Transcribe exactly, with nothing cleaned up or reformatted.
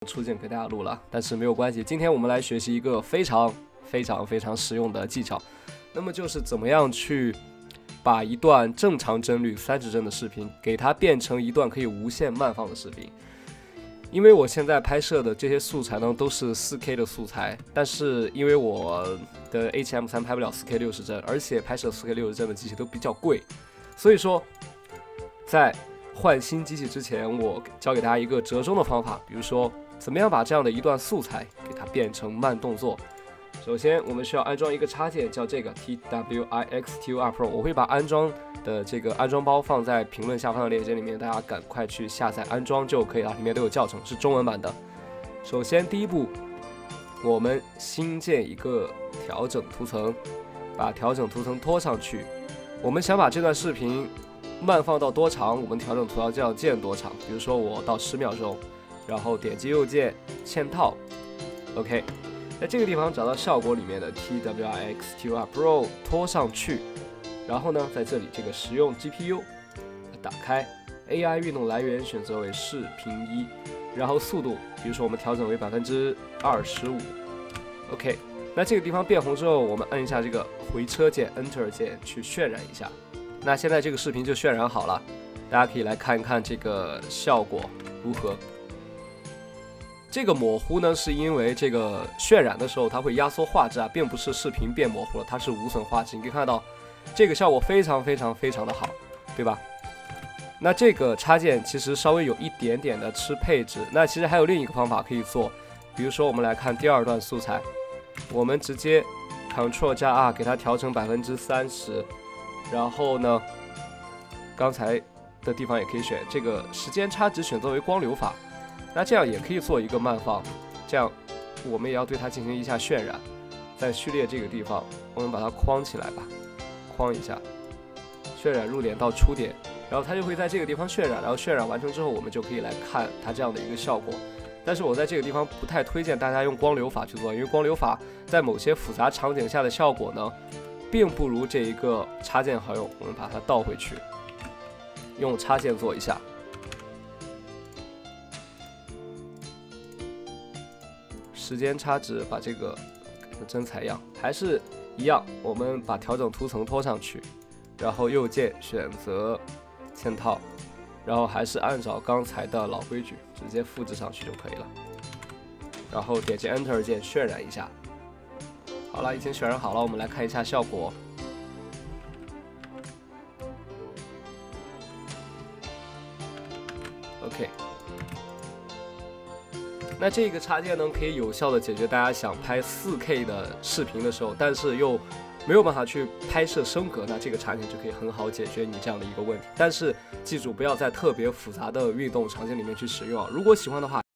出镜给大家录了，但是没有关系。今天我们来学习一个非常非常非常实用的技巧，那么就是怎么样去把一段正常帧率三十帧的视频，给它变成一段可以无限慢放的视频。因为我现在拍摄的这些素材呢，都是 四 K 的素材，但是因为我的 H M 三 拍不了 四 K 六十帧，而且拍摄 四 K 六十帧的机器都比较贵，所以说在换新机器之前，我教给大家一个折中的方法，比如说怎么样把这样的一段素材给它变成慢动作。首先我们需要安装一个插件，叫这个 T W I X T U R Pro， 我会把安装的这个安装包放在评论下方的链接里面，大家赶快去下载安装就可以了，里面都有教程，是中文版的。首先第一步，我们新建一个调整图层，把调整图层拖上去。我们想把这段视频慢放到多长，我们调整图要叫键多长，比如说我到十秒钟，然后点击右键嵌套 ，OK。在这个地方找到效果里面的 T W I X T U R Pro 拖上去，然后呢，在这里这个实用 G P U 打开 A I 运动来源选择为视频一，然后速度，比如说我们调整为百分之二十五 ，OK。那这个地方变红之后，我们按一下这个回车键 Enter 键去渲染一下。那现在这个视频就渲染好了，大家可以来看一看这个效果如何。这个模糊呢，是因为这个渲染的时候它会压缩画质啊，并不是视频变模糊了，它是无损画质。你可以看到这个效果非常非常非常的好，对吧？那这个插件其实稍微有一点点的吃配置，那其实还有另一个方法可以做，比如说我们来看第二段素材，我们直接 Ctrl 加 R 给它调成百分之三十，然后呢，刚才的地方也可以选这个时间差值选择为光流法。那这样也可以做一个慢放，这样我们也要对它进行一下渲染，在序列这个地方，我们把它框起来吧，框一下，渲染入点到出点，然后它就会在这个地方渲染，然后渲染完成之后，我们就可以来看它这样的一个效果。但是我在这个地方不太推荐大家用光流法去做，因为光流法在某些复杂场景下的效果呢，并不如这一个插件好用。我们把它倒回去，用插件做一下。时间差值把这个改成真材样，还是一样，我们把调整图层拖上去，然后右键选择嵌套，然后还是按照刚才的老规矩，直接复制上去就可以了。然后点击 Enter 键渲染一下。好了，已经渲染好了，我们来看一下效果。OK。那这个插件呢，可以有效的解决大家想拍 四 K 的视频的时候，但是又没有办法去拍摄升格，那这个插件就可以很好解决你这样的一个问题。但是记住，不要在特别复杂的运动场景里面去使用啊。如果喜欢的话，